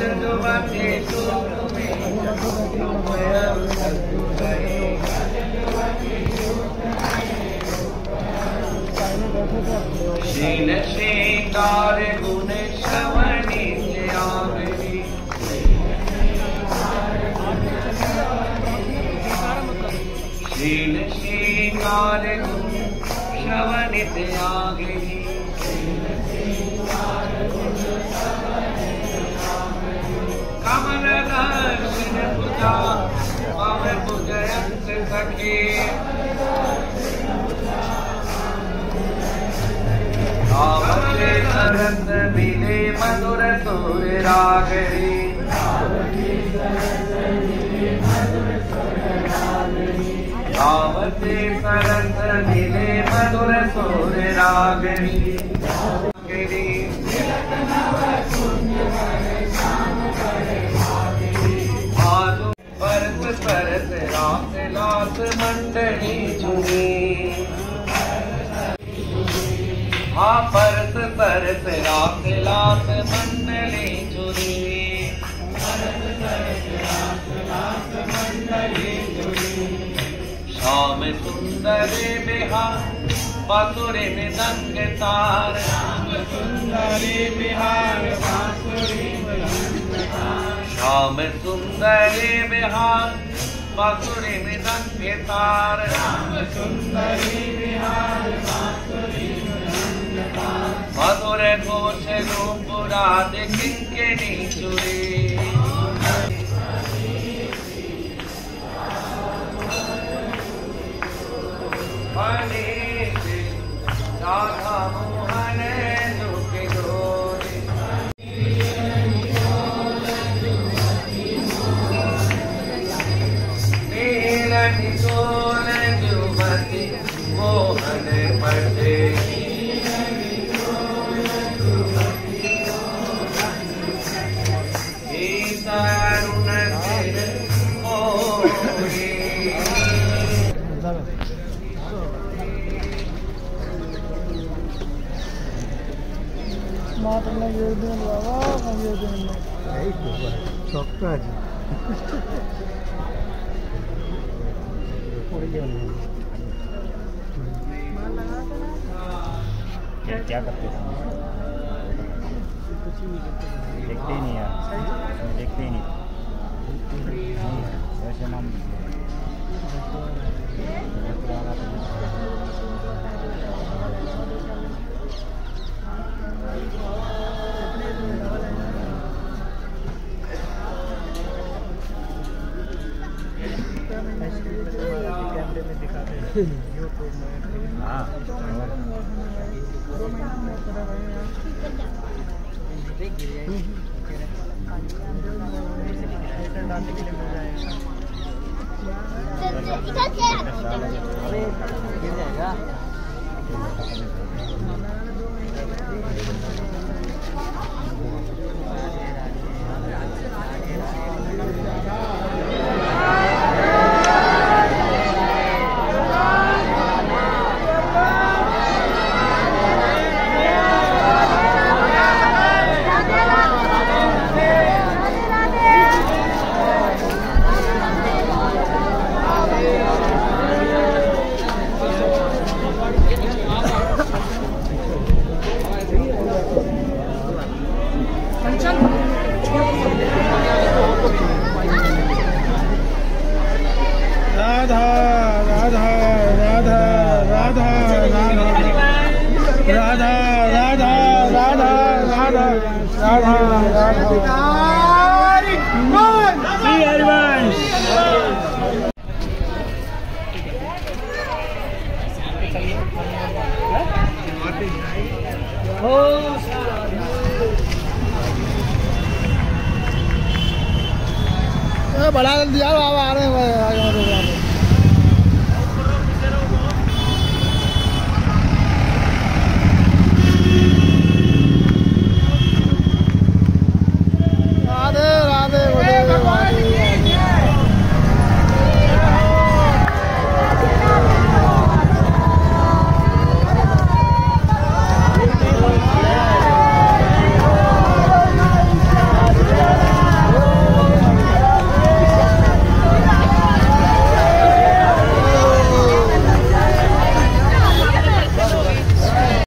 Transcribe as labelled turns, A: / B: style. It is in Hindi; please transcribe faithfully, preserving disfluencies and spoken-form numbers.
A: शील श्रीकार गुण श्रवणी आगरी शील श्रीकार गुण श्रवणित आगरी कमल दर्शन पूजा पवन पूजयंत सखी आवते सरस मिले मधुर सुर रागरी आवते सरस मिले मधुर सुर रागरी परत परत रात लात मंडली चुनी हाँ परत परत रात लात मंडली चुनी श्याम सुंदर बिहार बांसुरी मृदंग तार श्याम सुंदरी बिहार बांसुरी श्याम सुंदरी बिहार बांसुरी मृदंग तार श्याम सुंदरी बिहार बांसुरी मधुर घोष रूपुराद किंकिणी चुरी राधा मोहन दुख डोरे नीलनि सोल जुमति मोहन पटे तरुण सिर मोरे
B: मातरना योजना बाबा हम योजना नहीं तो सकता है क्या क्या करते हैं देखते ही नहीं यार देखते ही नहीं वैसे नाम कैमरे में दिखाते हैं यूट्यूब में हाँ डालने के लिए मिल जाएगा राधा राधा राधा राधा राधा राधा राधा राधा राधा राधा राधा श्री हरिवंश बड़ा दिया बाबा आ रहे हैं